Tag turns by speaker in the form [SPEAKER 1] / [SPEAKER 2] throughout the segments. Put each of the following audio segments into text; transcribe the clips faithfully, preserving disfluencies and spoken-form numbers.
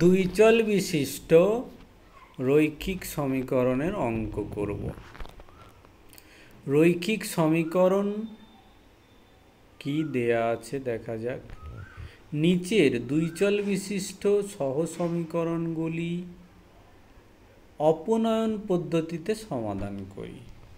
[SPEAKER 1] দুই চল বিশিষ্ট রৈখিক সমীকরণের অঙ্ক করব। রৈখিক সমীকরণ কি দেয়া আছে দেখা যাক। নিচের দুই চল বিশিষ্ট সহ সমীকরণগুলি অপনয়ন পদ্ধতিতে সমাধান করি।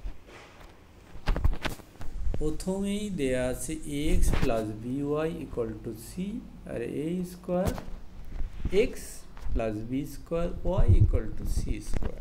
[SPEAKER 1] প্রথমেই দেয়া আছে X plus B Y equal to C আর A square X plus B square Y equal to C square.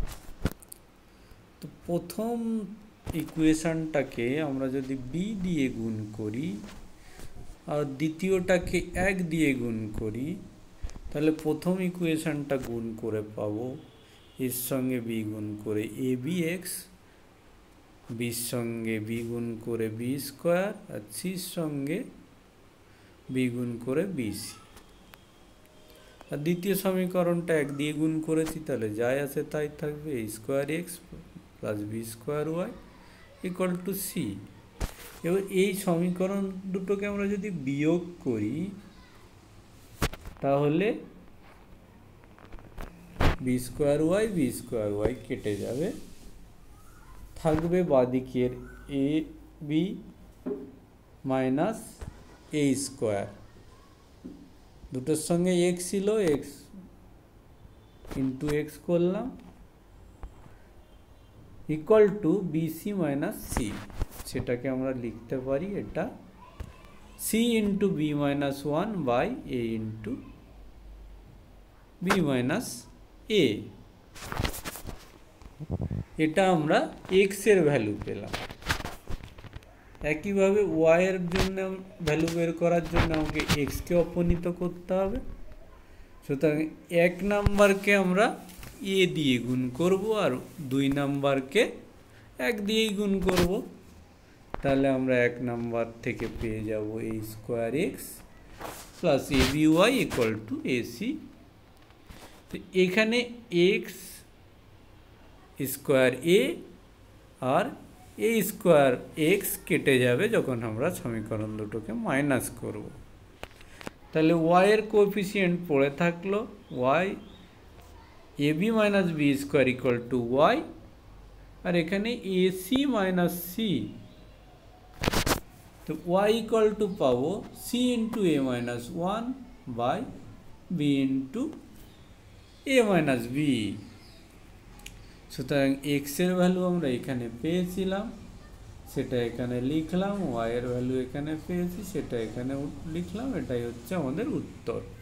[SPEAKER 1] তো প্রথম ইকুয়েশনটাকে আমরা যদি বি দিয়ে গুণ করি আর দ্বিতীয়টাকে এক দিয়ে গুণ করি, তাহলে প্রথম ইকুয়েশনটা গুণ করে পাবো এর সঙ্গে বি গুণ করে এ বি এক্স, বির সঙ্গে বি গুণ করে বি স্কোয়ার আর সির সঙ্গে বি গুণ করে বি সি। আর দ্বিতীয় সমীকরণটা এক দিয়ে গুণ করেছি, তাহলে যাই আছে তাই থাকবে A square X plus B square Y equal to C. এবার এই সমীকরণ দুটোকে আমরা যদি বিয়োগ করি তাহলে B square Y B square Y কেটে যাবে, থাকবে বাদিকের A B minus A square, দুটোর সঙ্গে এক্স ছিল এক্স ইন্টু এক্স করলাম equal to B C minus C. সেটাকে আমরা লিখতে পারি এটা C into B minus one by A into B minus A. এটা আমরা এক্স এর ভ্যালু পেলাম। একইভাবে ওয়াই এর জন্য ভ্যালু বের করার জন্য আমাকে এক্সকে অপনীত করতে হবে। সুতরাং এক নাম্বারকে আমরা এ দিয়ে গুণ করব আর দুই নাম্বারকে এক দিয়েই গুণ করব। তাহলে আমরা এক নাম্বার থেকে পেয়ে যাব A square X plus A B Y equal to A C. তো এখানে এক্স স্কোয়ার এ আর এ স্কোয়ার এক্স কেটে যাবে যখন আমরা সমীকরণ দুটোকে মাইনাস করব। তাহলে ওয়াই এর কোএফিসিয়েন্ট পড়ে থাকলো Y A B minus B square equal to Y, আর এখানে এ সি মাইনাস সি। তো ওয়াই ইকুয়াল টু পাবো C into A minus one by B into A minus B. সুতরাং এক্স এর ভ্যালু আমরা এখানে পেয়েছিলাম, সেটা এখানে লিখলাম, ওয়াই এর ভ্যালু এখানে পেয়েছি সেটা এখানে লিখলাম। এটাই হচ্ছে আমাদের উত্তর।